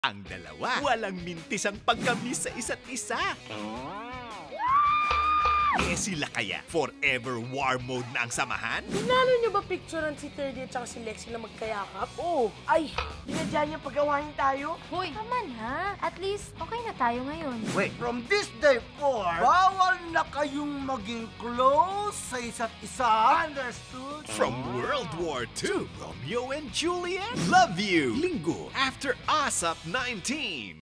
Ang dalawa, walang mintis ang pagkamis sa isa't isa. Eh sila kaya, forever war mode na ang samahan? Pinalo niyo ba picturean si Terdy at saka si Lexie na magkayakap? Oo. Ay, binadya niya pagawain tayo? Hoy, tama na. At least, okay na tayo ngayon. Wait, from this day forward, bawal na kayong maging close sa isa't isa. Understood? From World War II, Romeo and Juliet, Love You, Linggo, after ASAP 19.